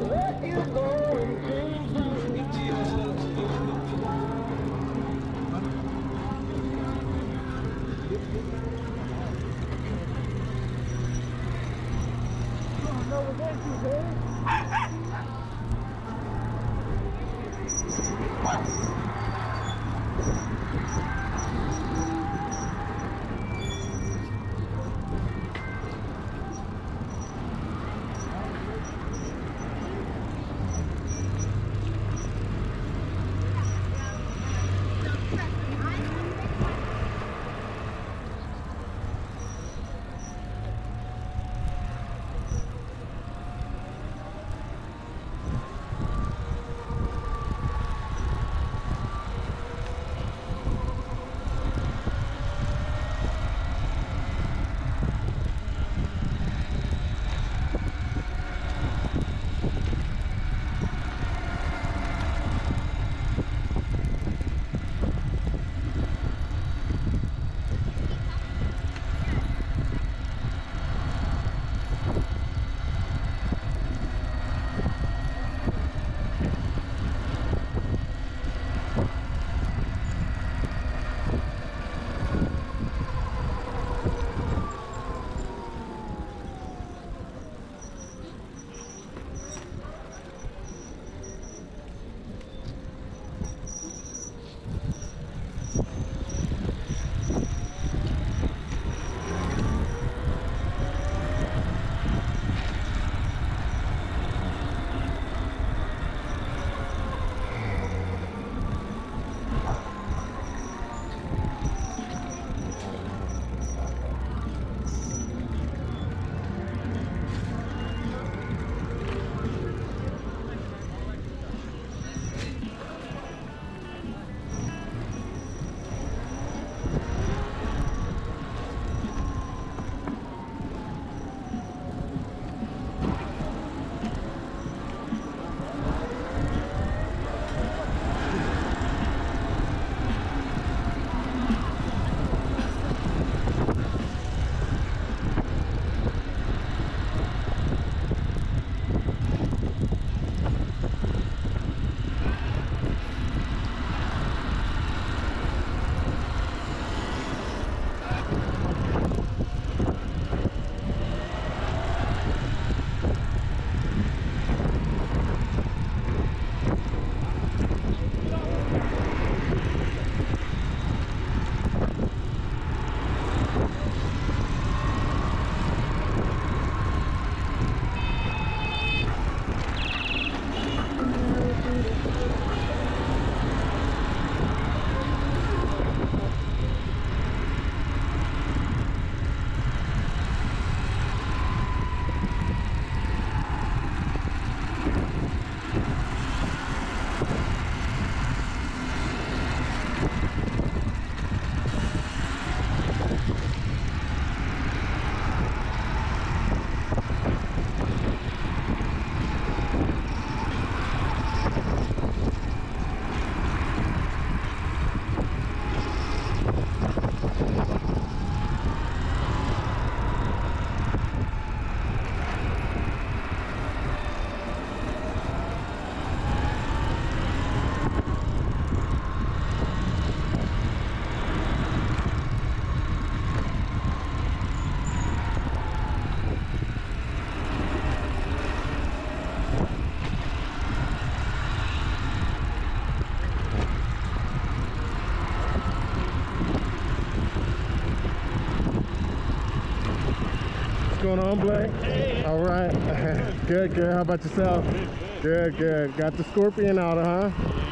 going on, Blake? Hey. All right. Good, good. How about yourself? Good, good. Got the Scorpion out, huh?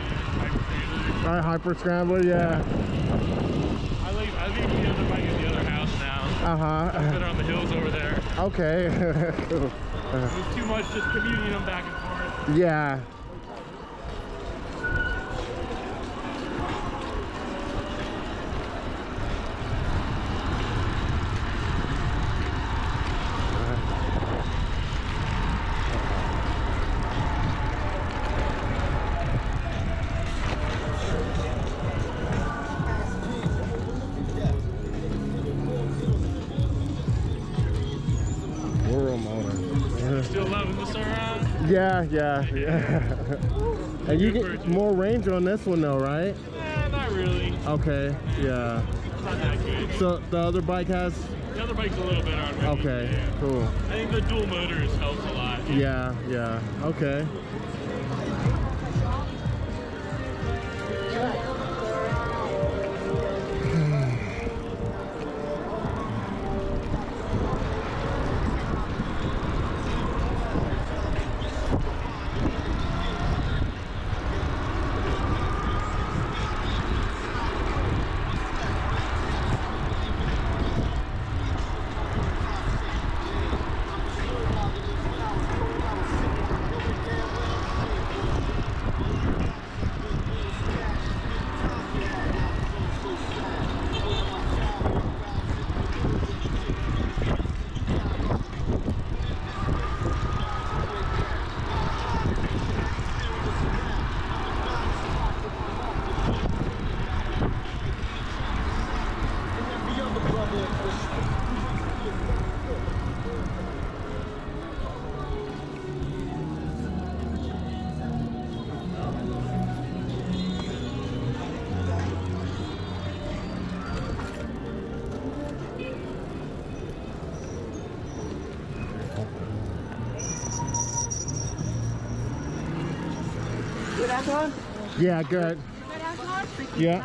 All right, Hyper Scrambler, yeah. I leave the other bike in the other house now. I put it on the hills over there. Okay. It was too much just commuting them back and forth. Yeah. Still loving the Sur-Ron? Yeah. And you get more range on this one though, right? Not really. Okay, yeah. It's not that good. So the other bike has? The other bike's a little better on range. Okay, yeah. cool. I think the dual motors helps a lot. Yeah, okay. Good alcohol? Yeah, good. Good alcohol? Yeah.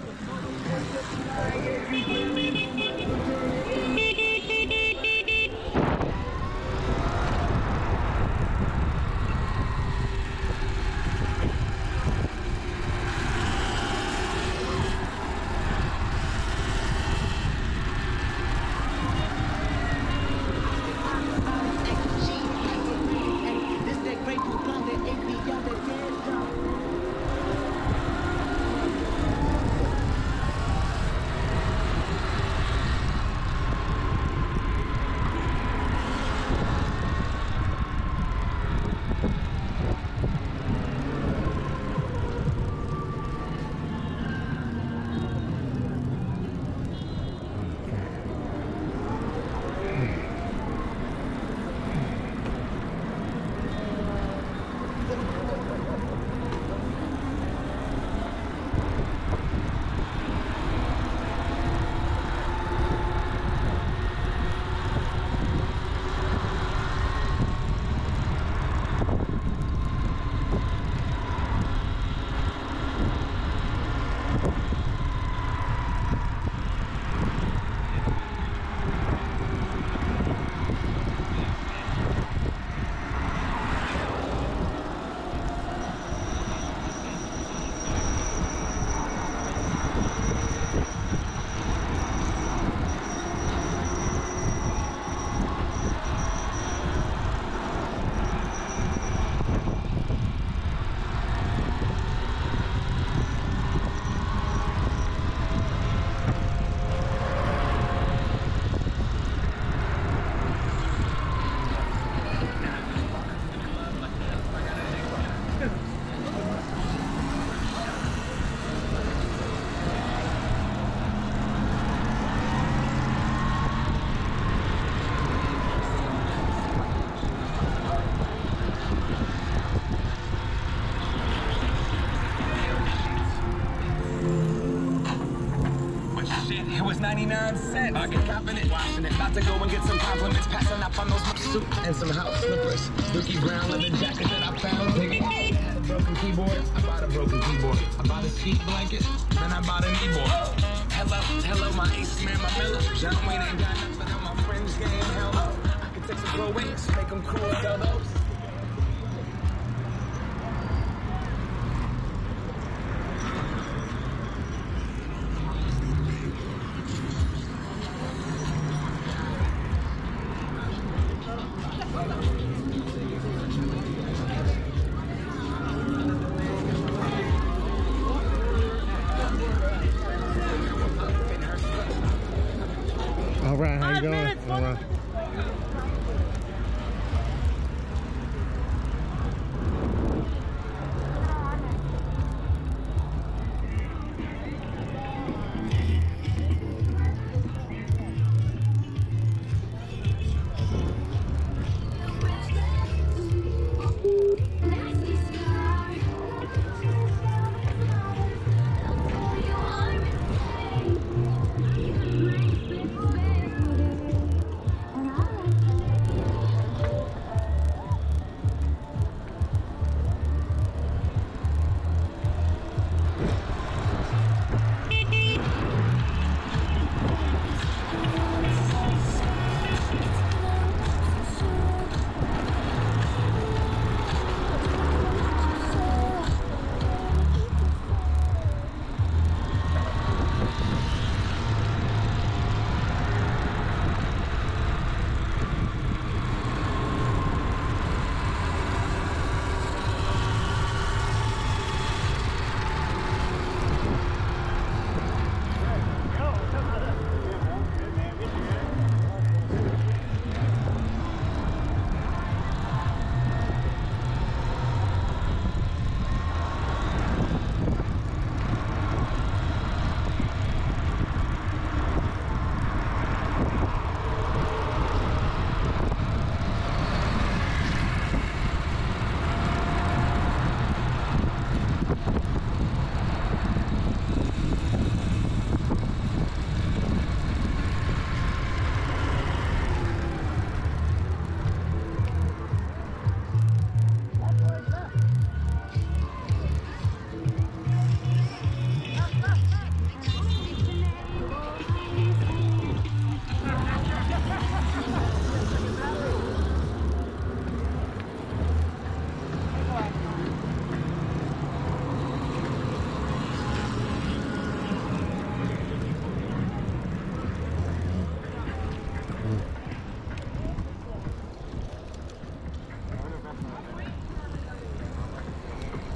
It was 99 cents. I get confident watching it. About to go and get some compliments. Passing up on those suit and some house slippers. Dookie Brown leather jacket that I found. Dig it. I had a broken keyboard. I bought a broken keyboard. I bought a sheet blanket. Then I bought a kneeboard. Hello, my ace man, my Miller. John Wayne ain't got nothing on my fringe game. Hell no. I can take some pro wings, make them cool, sell those. All right, how you going? All right.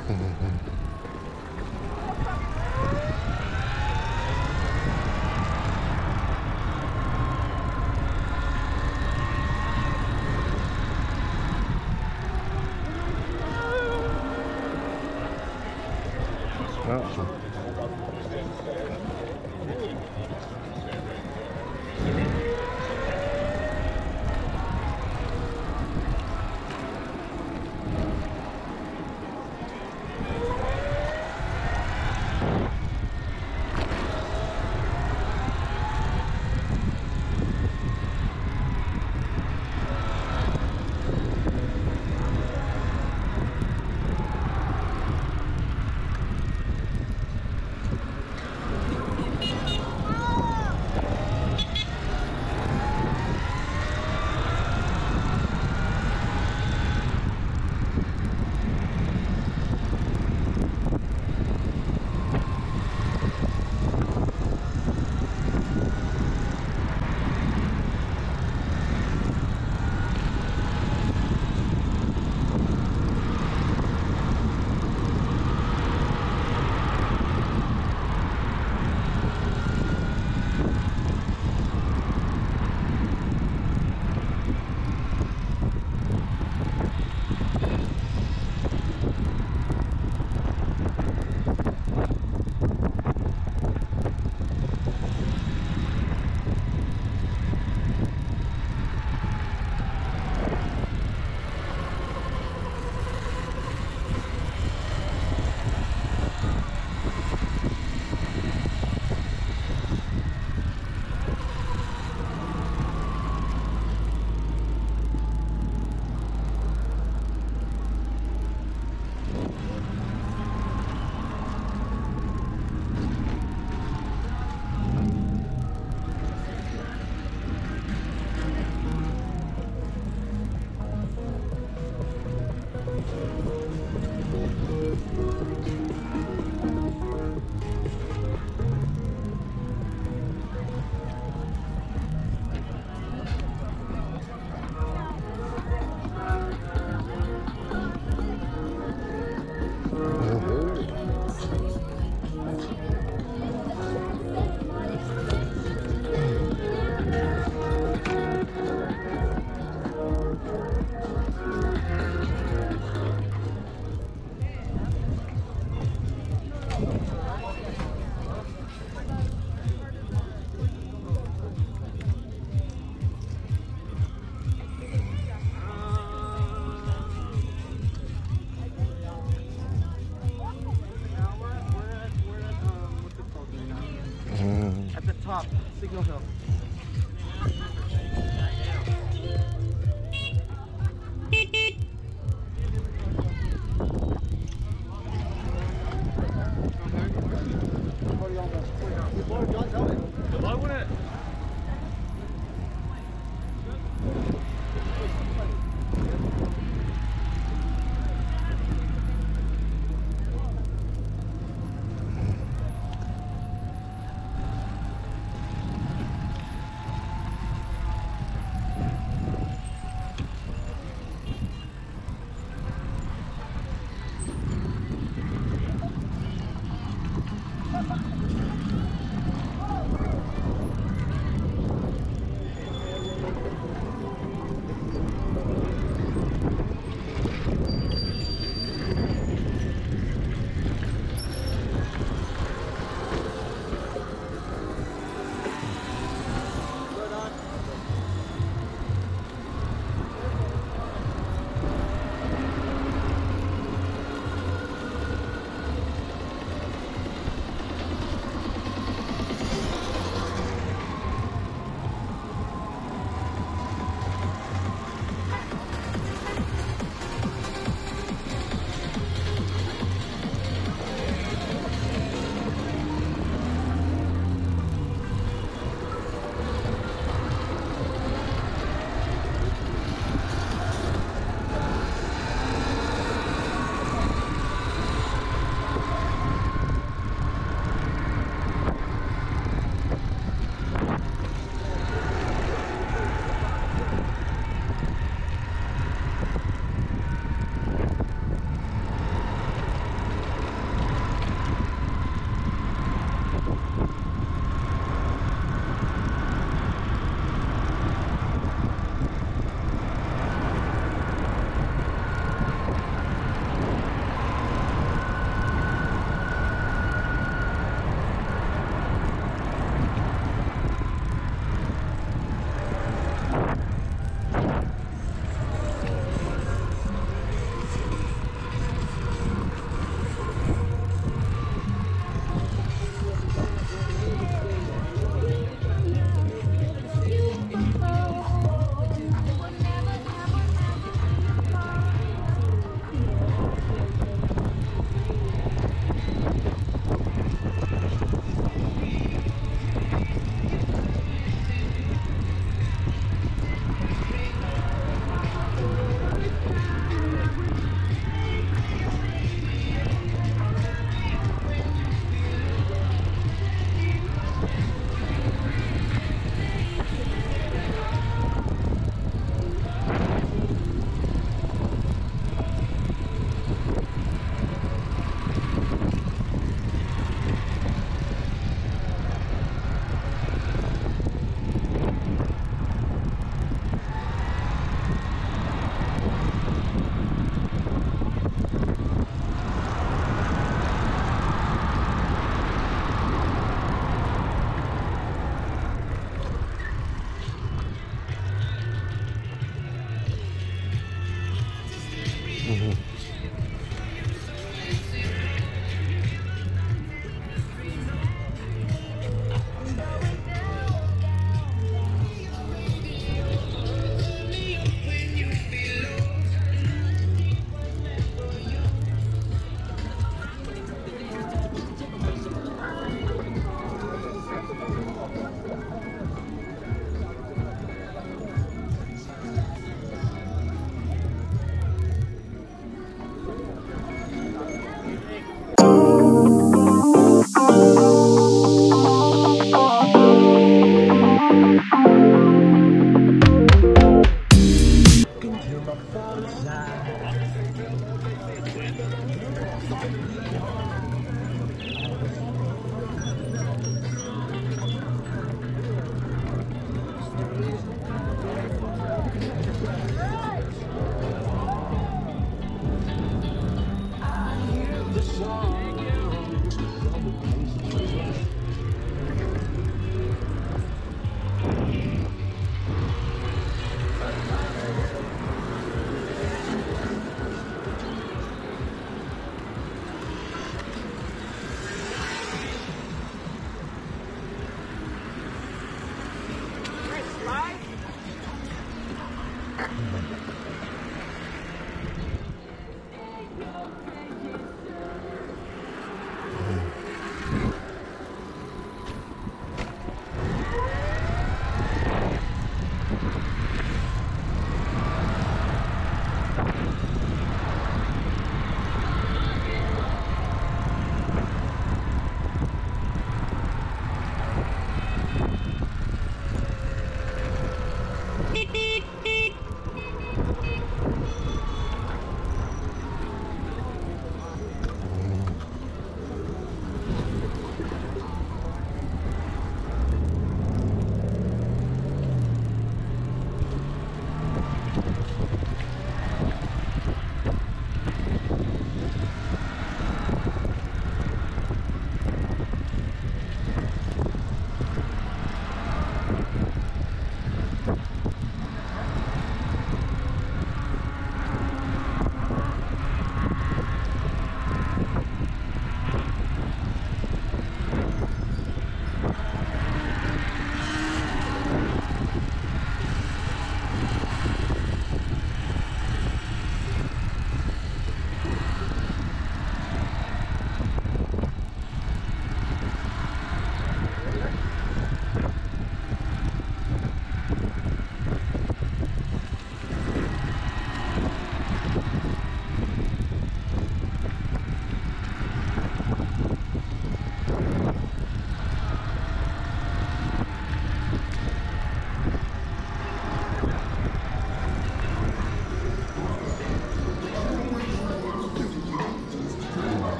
top, Signal Hill. Why wouldn't it?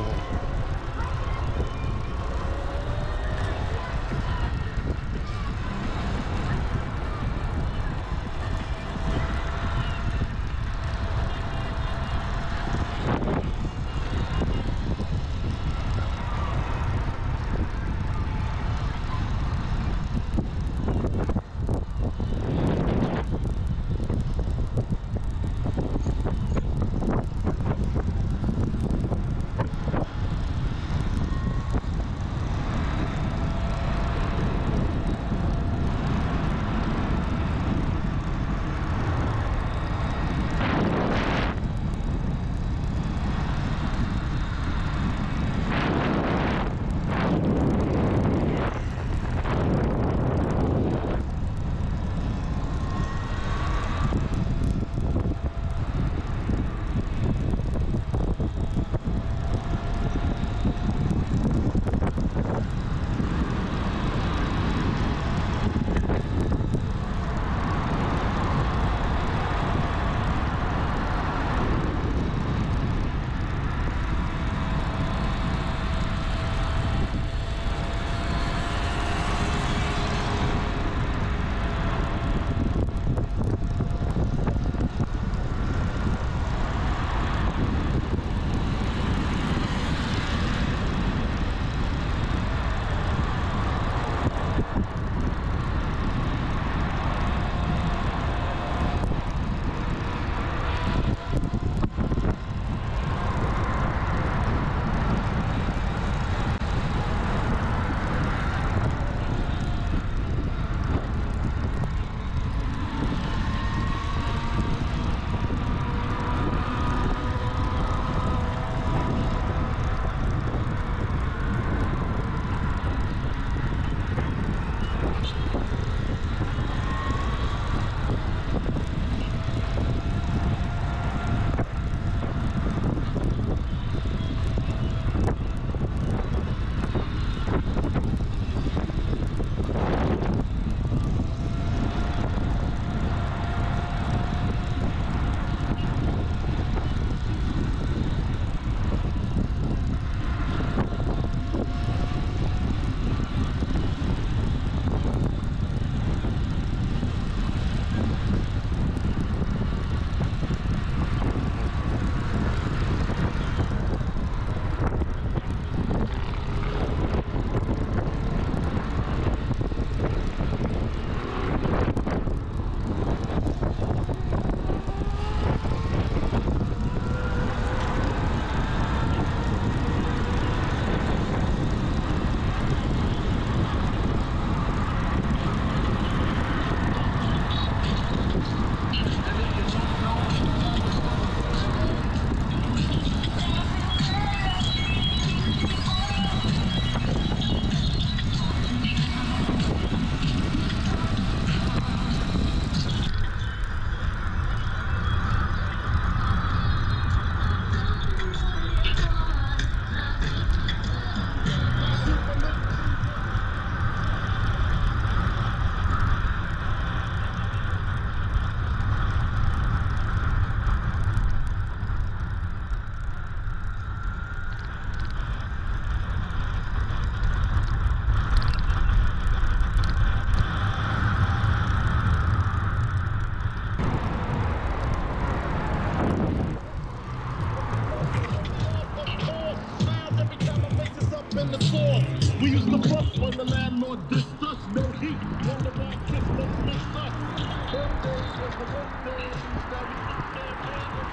We used to fuck when the landlord dissed us. No heat, when the bar kissed us, missed us. Birthdays was the birthdays that we sit there playing.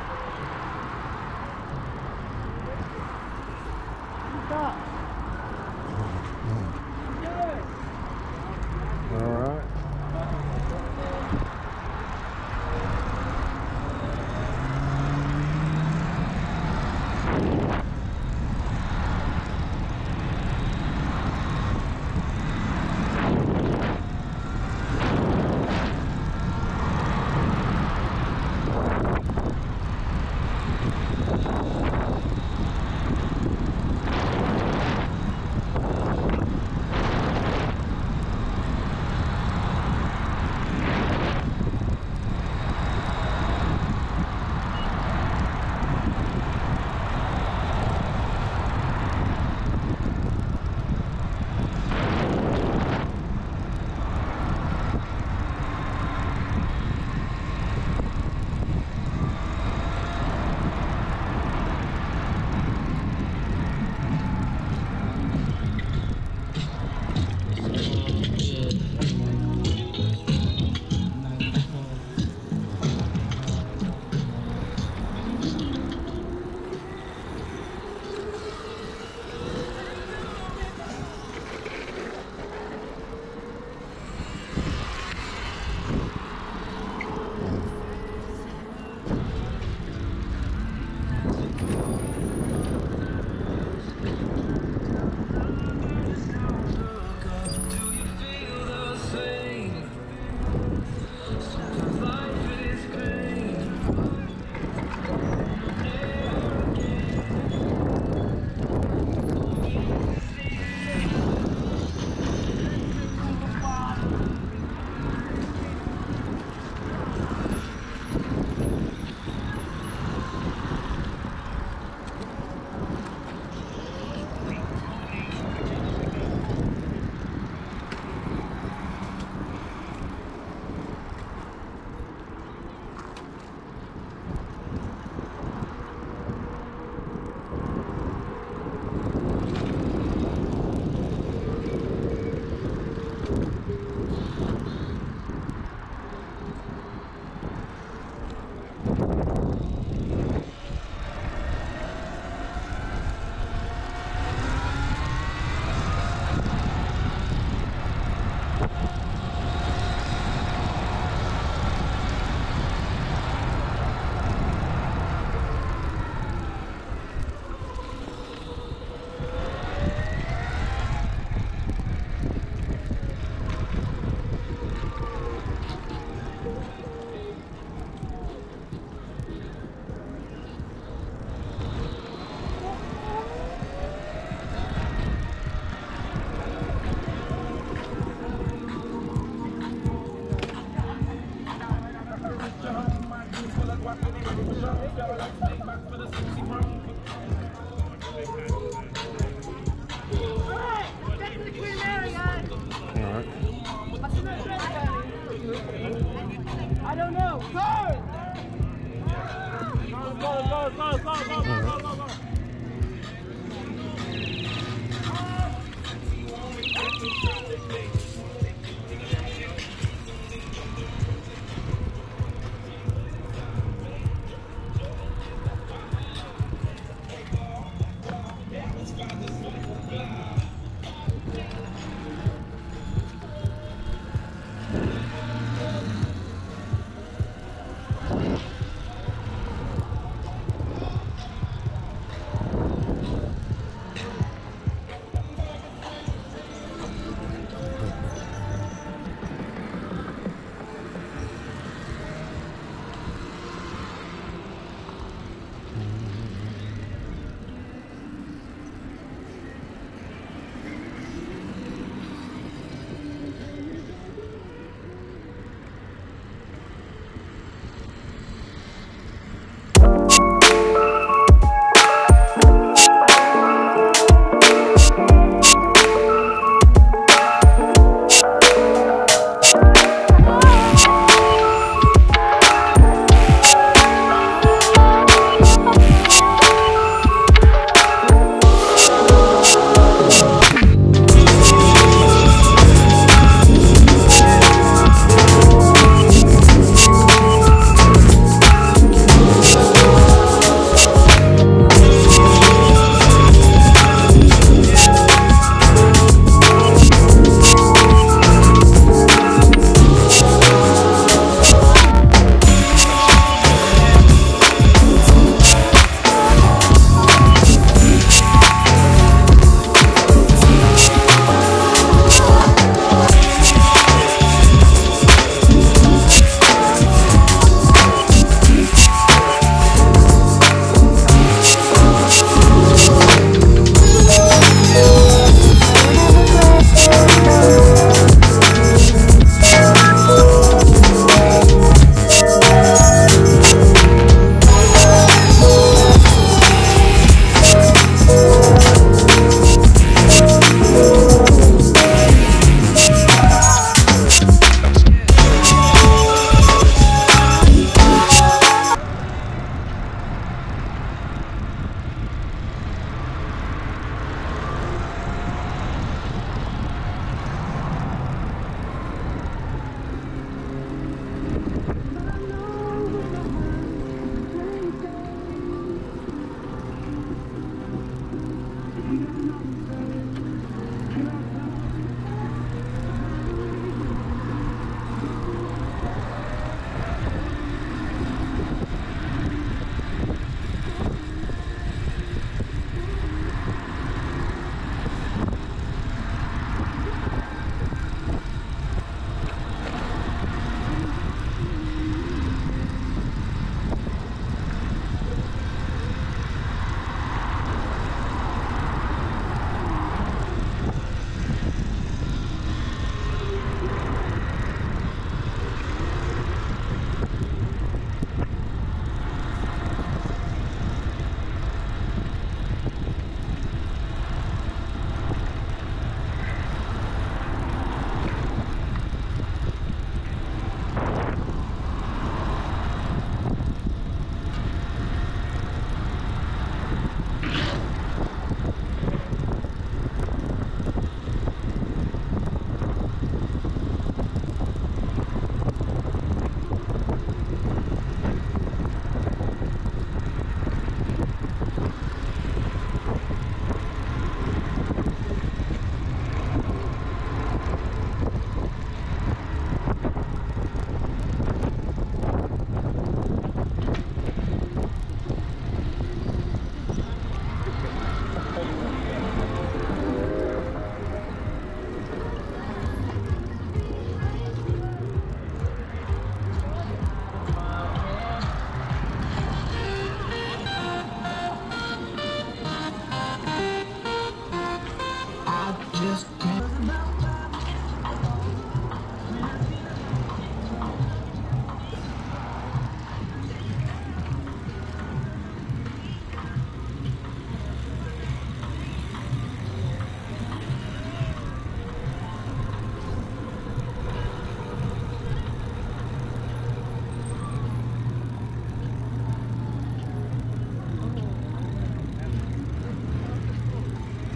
Stop. All right.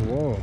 Whoa.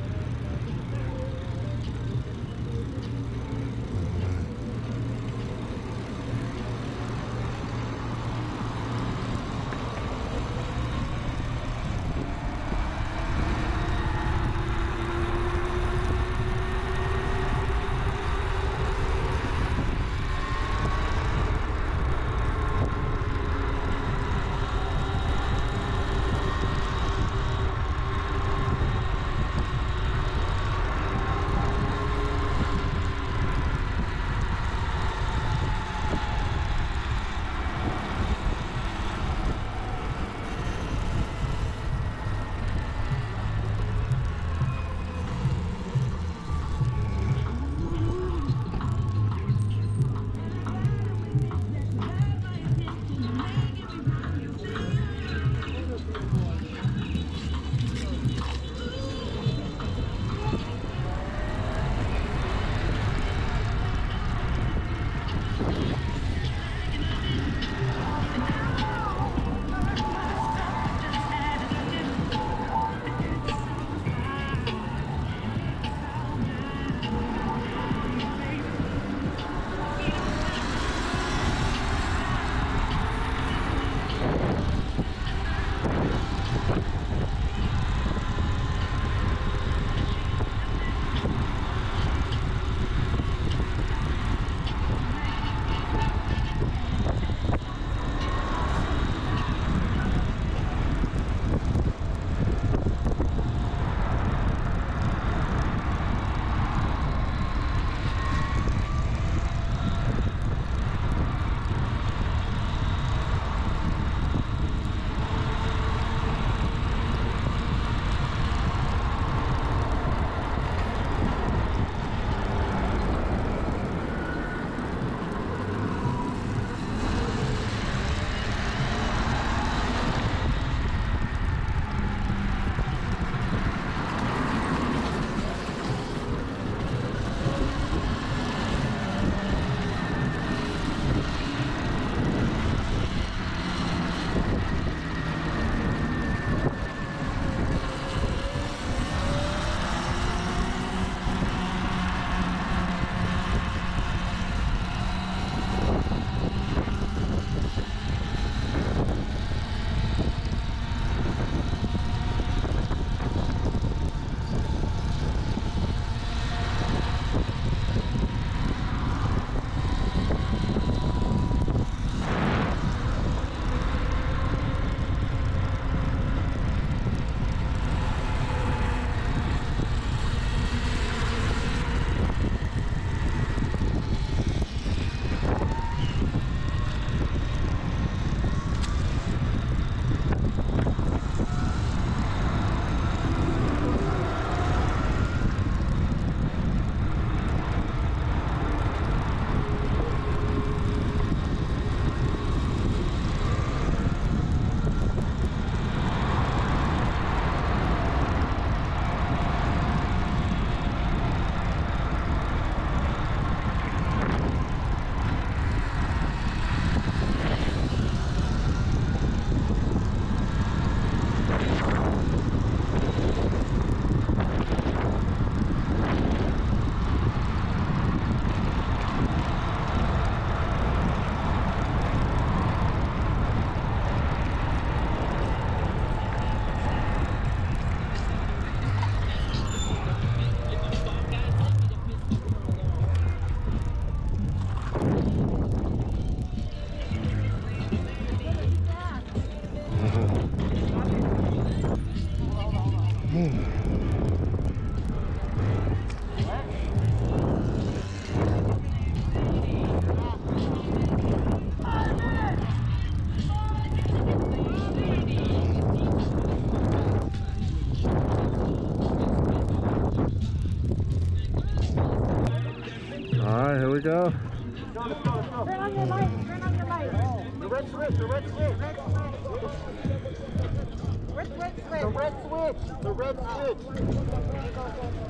we go. Turn on your light. Turn on your light. The red switch. The red switch. Which switch? The red switch. The red switch.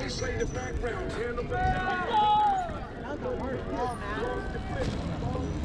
play the background. Handle the That's the worst ball, man.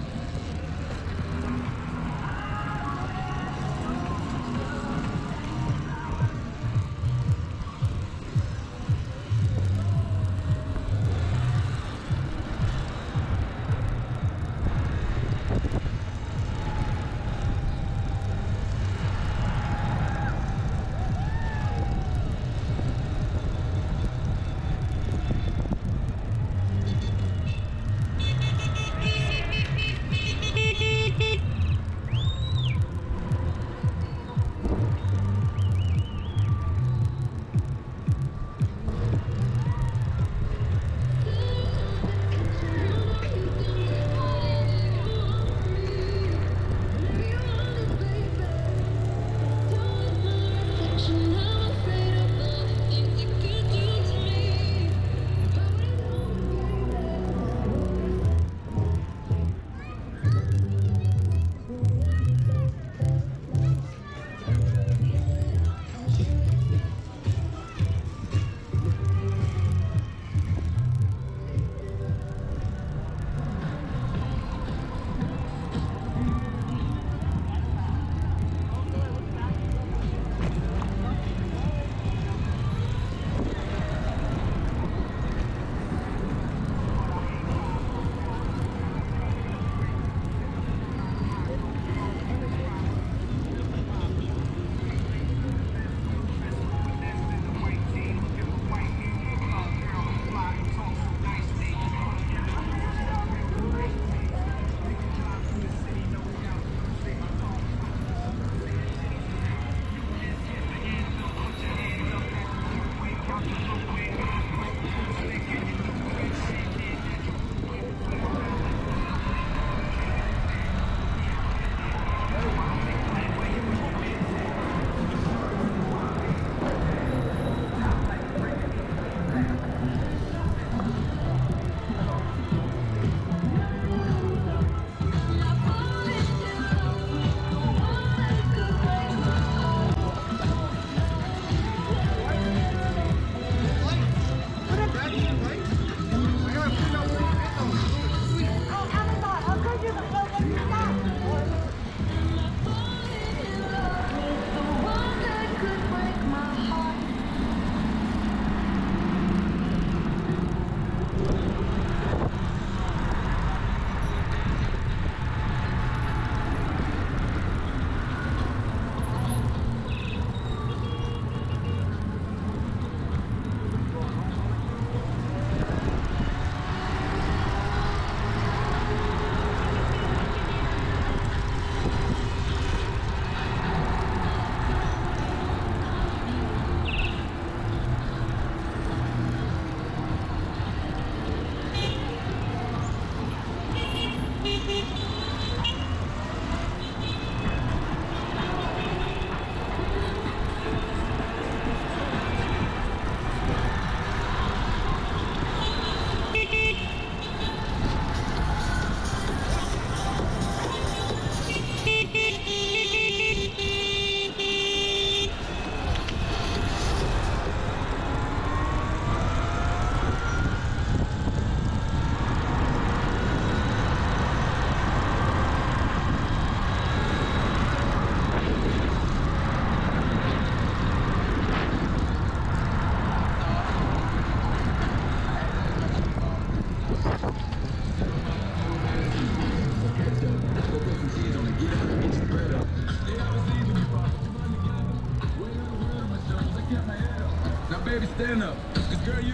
baby, stand up. Cause girl, you.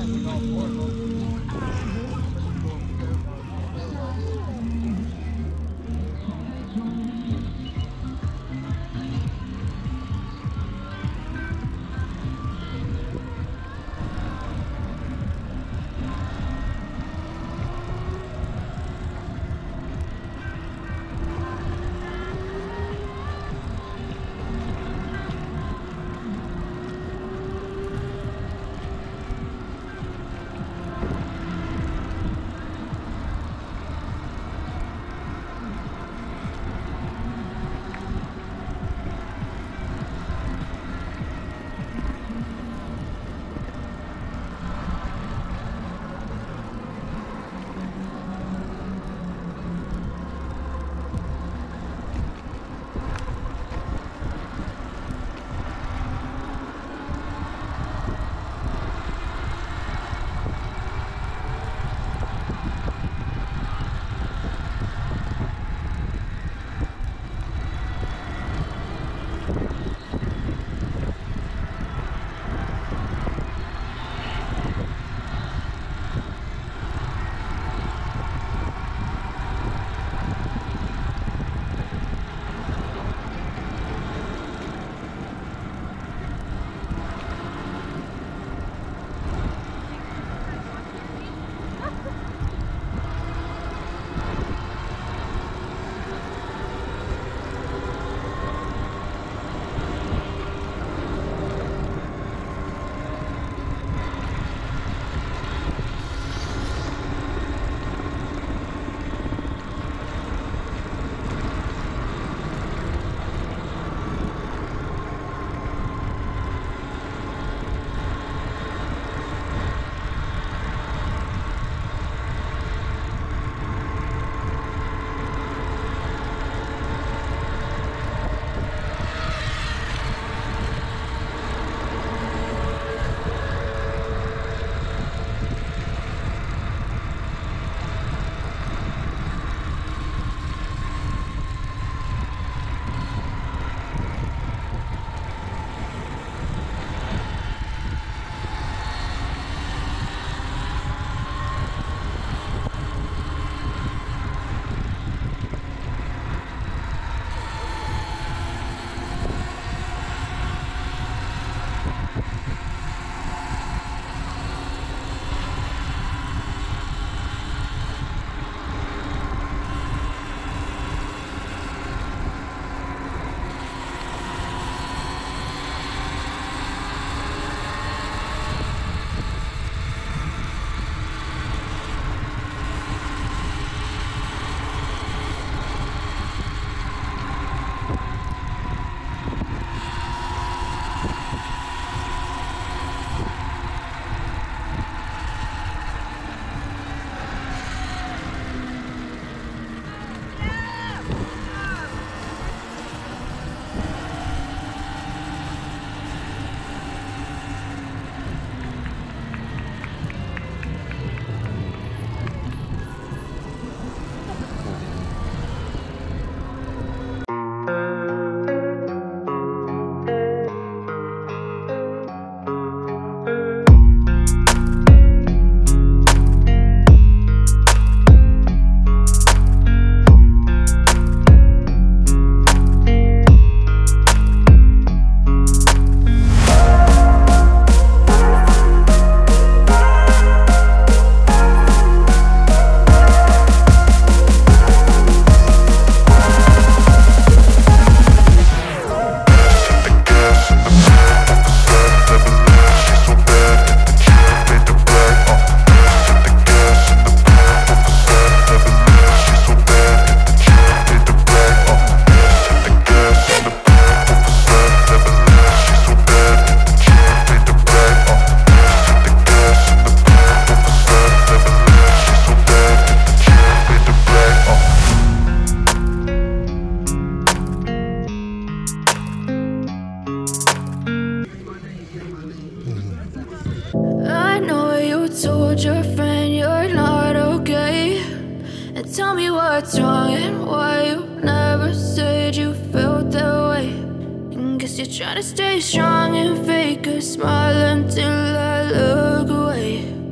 Tell me what's wrong and why you never said you felt that way. And guess you're trying to stay strong and fake a smile until I look away.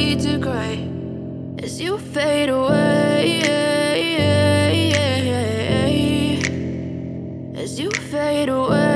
fade to gray as you fade away, as you fade away.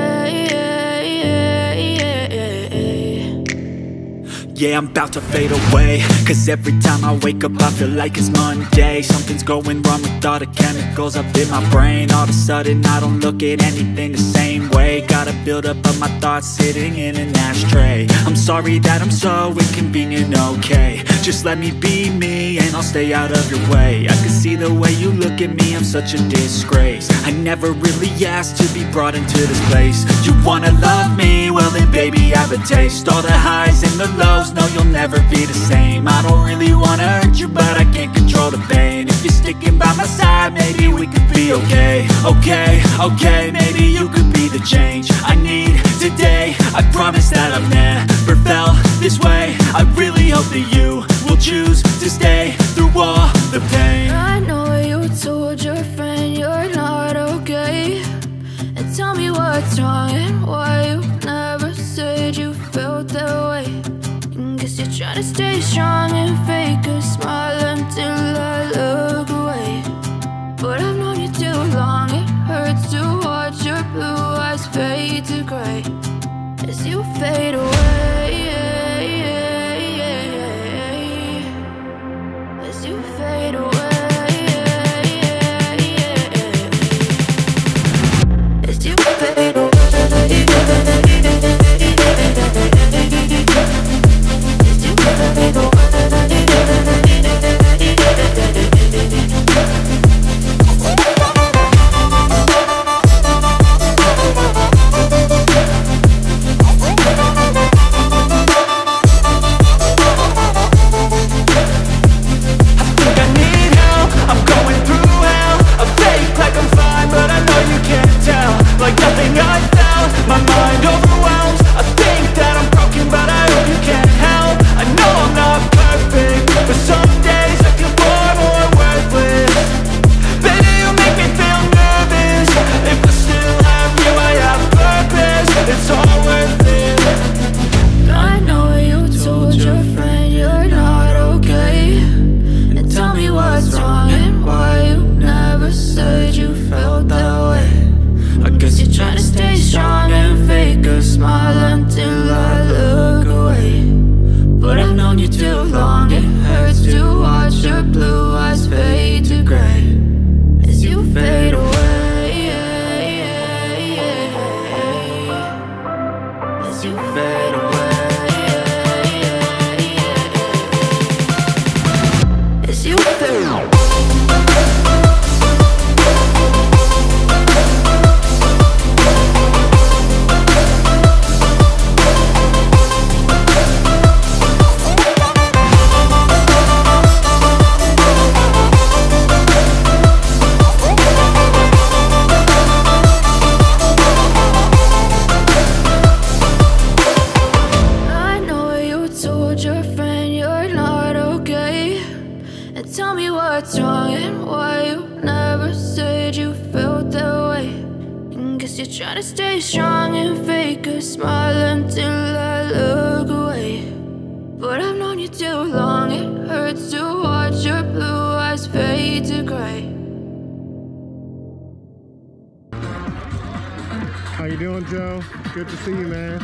Yeah, I'm about to fade away, cause every time I wake up I feel like it's Monday. Something's going wrong with all the chemicals up in my brain. All of a sudden I don't look at anything the same way. Gotta build up of my thoughts sitting in an ashtray. I'm sorry that I'm so inconvenient, okay. Just let me be me and I'll stay out of your way. I can see the way you look at me, I'm such a disgrace. I never really asked to be brought into this place. You wanna love me? Well then baby have a taste. All the highs and the lows, no, you'll never be the same. I don't really wanna hurt you, but I can't control the pain. If you're sticking by my side, maybe we could be okay. Okay, okay, maybe you could be the change I need today. I promise that I've never felt this way. I really hope that you will choose to stay through all the pain. I know you told your friend you're not okay, and tell me what's wrong and why you never said you felt that way. Guess you're trying to stay strong and fake a smile until I look away. But I've known you too long, it hurts to watch your blue eyes fade to gray as you fade away, as you fade away, as you fade away. How you doing, Joe? Good to see you, man.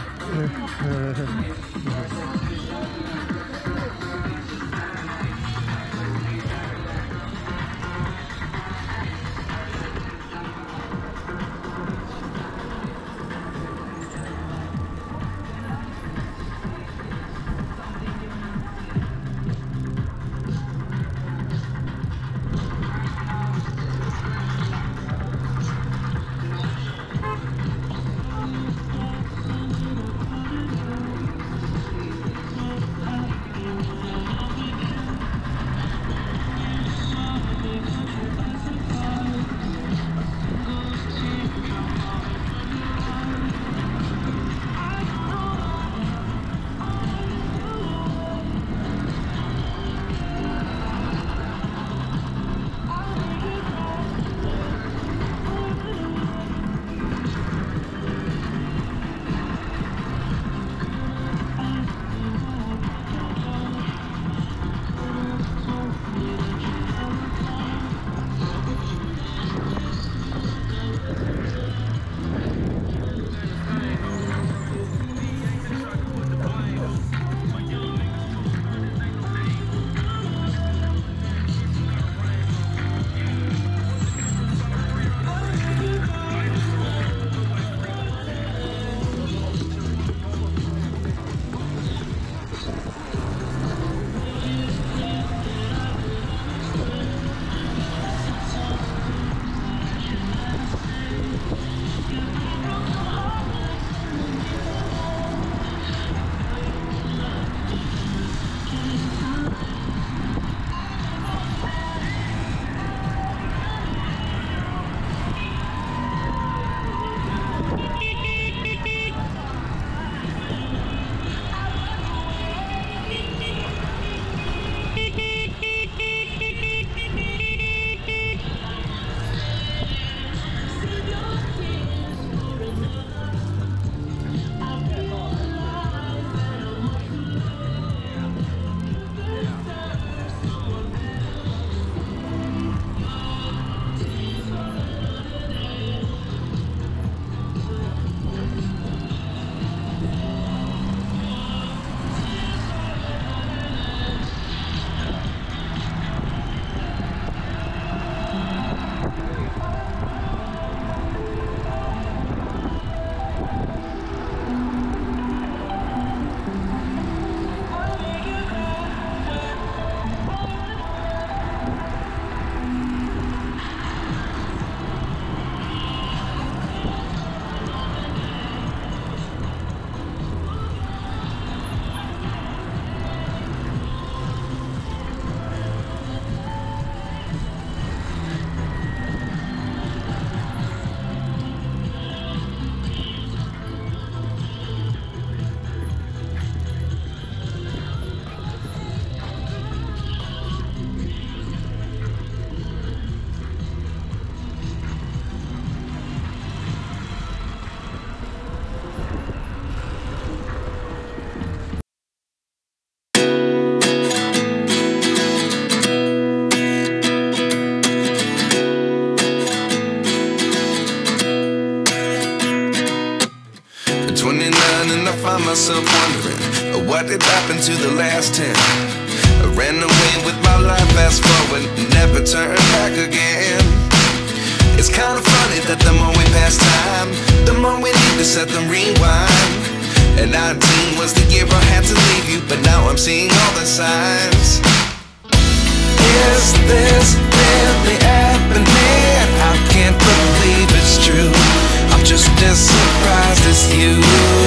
myself wondering, what did happen to the last 10? I ran away with my life, fast forward, never turn back again. It's kind of funny that the more we pass time, the more we need to set them rewind. And 19 was the year I had to leave you, but now I'm seeing all the signs. Is this really happening? I can't believe it's true. I'm just as surprised as you.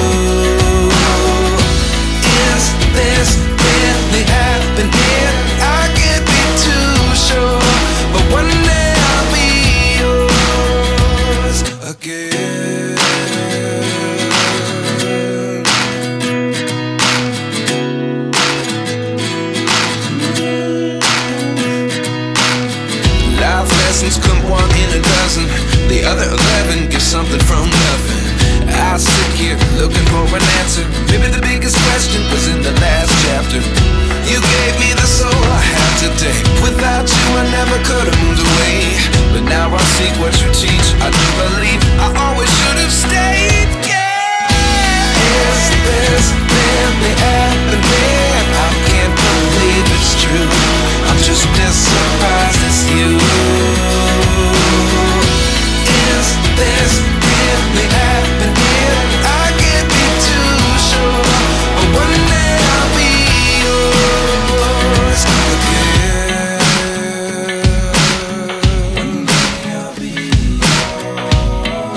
Is this really happening? I can't be too sure, but one day I'll be yours again. Life lessons come one in a dozen, the other 11 give something from nothing. I sit here looking for an answer. Maybe the biggest question was in the last chapter. You gave me the soul I have today. Without you I never could have moved away. But now I see what you teach. I do believe I always should have stayed. Yeah. Is this really happening? I can't believe it's true. I'm just as surprised as you. Is this really happening? I can't be too sure, but one day I'll be yours again. One day I'll be yours.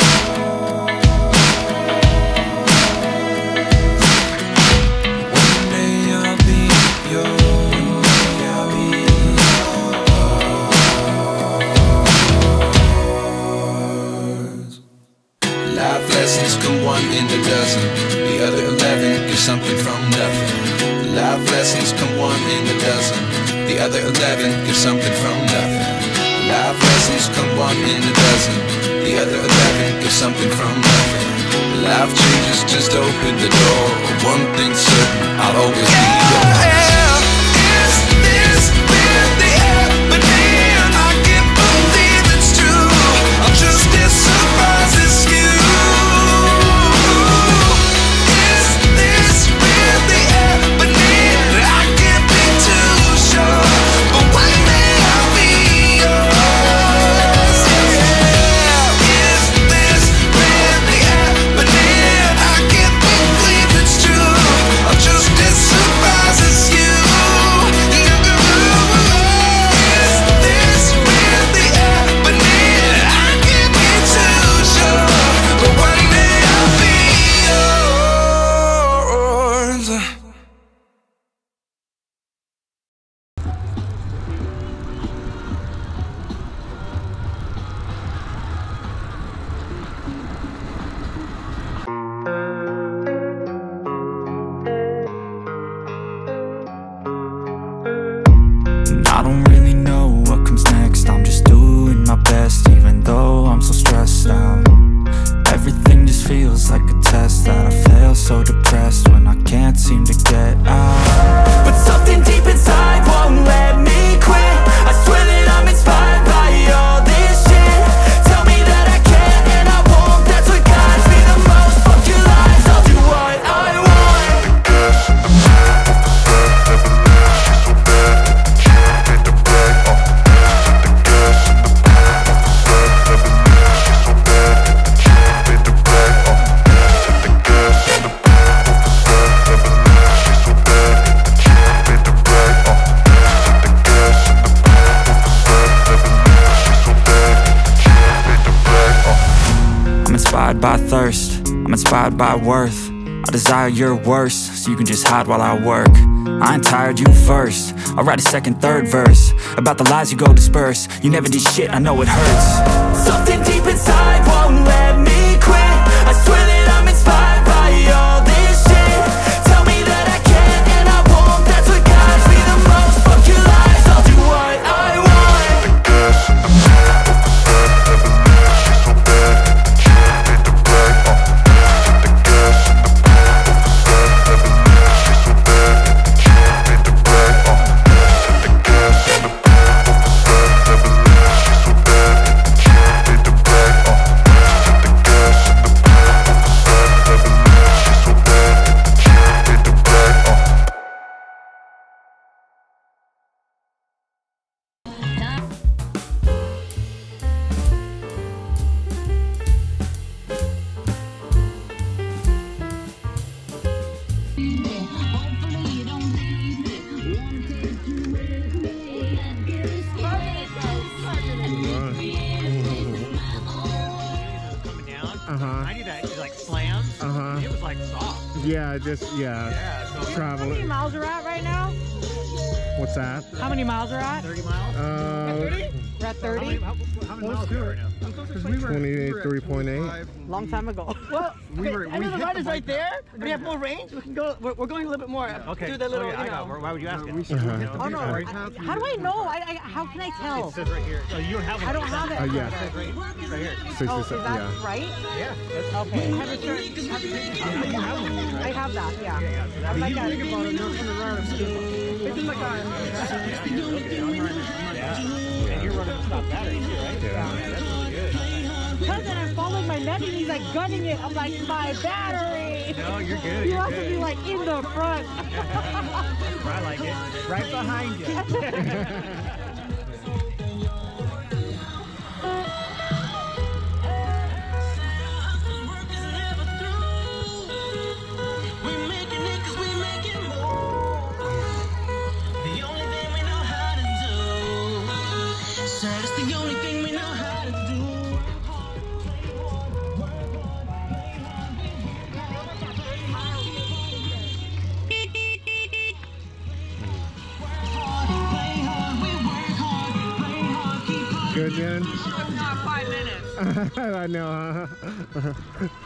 One day I'll be yours. One day I'll be yours. Life lessons come one in a dozen, the other 11 give something from nothing. Life lessons come one in a dozen, the other 11 give something from nothing. Life lessons come one in a dozen, the other 11 give something from nothing. Life changes just open the door. One thing's certain, I'll always be yours. Is this really happening? I can't believe it's true. I'm just as surprised as you. Is this really happening? I can't be too sure, but one day I'll be yours. Yeah. Is this really happening? I can't believe it's true. I'm just as surprised as you. Is this really happening? I can't be too sure, but one day I'll be yours. I don't really know what comes next. I'm just doing my best, even though I'm so stressed out. Everything just feels like a test that I fail, so depressed when I can't seem to get out. But something deep inside won't let me quit. I swear that I'm inspired by all this shit. Tell me that I can and I won't. That's what guides me the most. Fuck your lies, I'll do what I want. I'm inspired by thirst, I'm inspired by worth. I desire your worst, so you can just hide while I work. I ain't tired, you first. I'll write a second, third verse about the lies you go disperse. You never did shit, I know it hurts. Something deep inside won't let me quit. I swear that I'm inspired by all this shit. Tell me that I can and I won't. That's what guides me the most. Fuck your lies, I'll do what I want. down. Uh-huh. I did that, it like slammed. Uh-huh. It was like soft. Yeah, just, yeah. So How many miles are at right now? What's that? How many miles are at? 30 miles? We're at 30? How many miles are right now? 23.8. Long time ago. Well, I know the ride is right there. We have more range. We can go. We're going a little bit more. Okay. Do the little, I know. Why would you ask it? Oh no! How do I know? How can I tell? It says right here. Oh, you don't have one. I don't have it. Yeah. Right here. 67, Oh, is that yeah. right? Yeah. That's Okay. Have a shirt. you have one, right? I have that. Yeah. Yeah. So that's Like that. It's in my car. And you're running a stop battery too, right? Yeah. That's really good. Cousin, I'm following my nephew. He's like gunning it. I'm like, my battery. No, you're good. You You're have to good. be like in the front. I like it. Right behind you. Good, Jen? Not 5 minutes. I know, huh?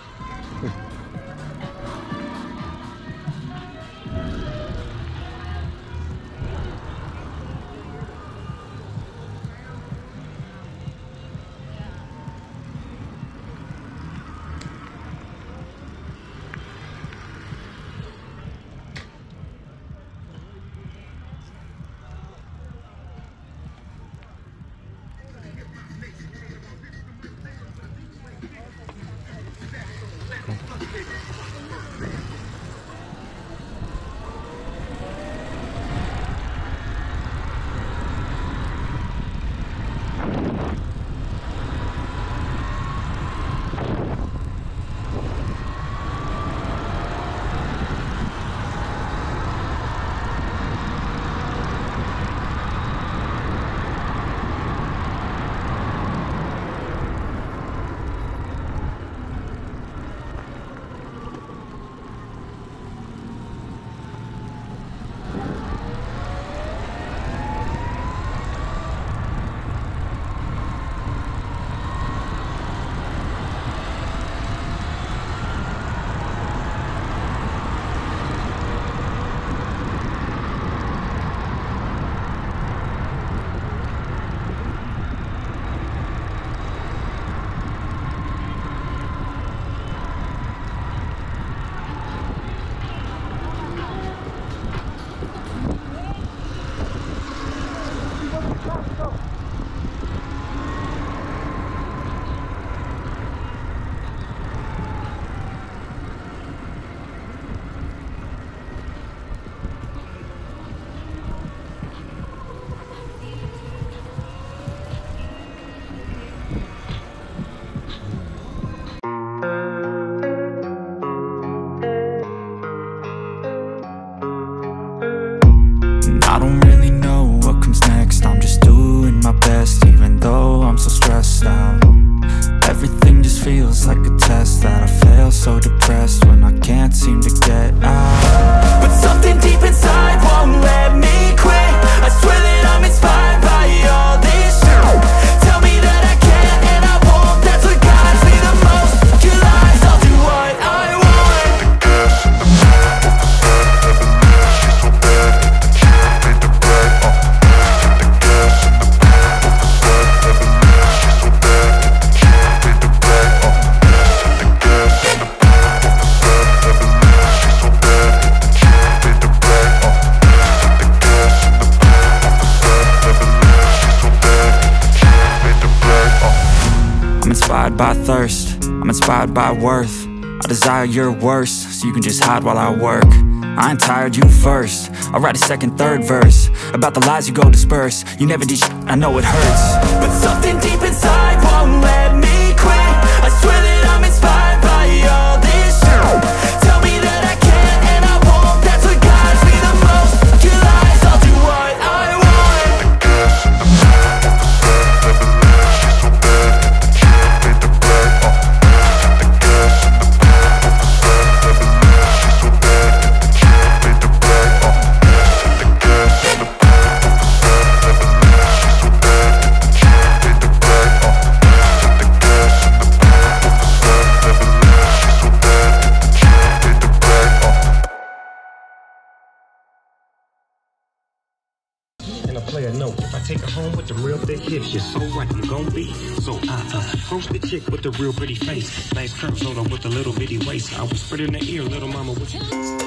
I don't really know what comes next. I'm just doing my best, even though I'm so stressed out. Everything just feels like a test that I fail, so depressed when I can't seem to get out. But something deep inside won't let me quit. I swear that I'm inspired by all this shit. Tell me that I can and I won't. That's what guides me the most. Your lies, I'll do what I want. I'm inspired by thirst, I'm inspired by worth. I desire your worst, so you can just hide while I work. I ain't tired, you first. I'll write a second, third verse about the lies you go disperse. You never did shit, I know it hurts. But something deep inside won't let me quit. I swear that I'm inspired by all this shit. Tell me that I can and I won't. That's what guides me the most. Your lies, I'll do what I want. got the real thick hips, you're so right, you gon' be. So approach the chick with the real pretty face. Nice curves, hold on with the little bitty waist. I whispered in the ear, little mama, what you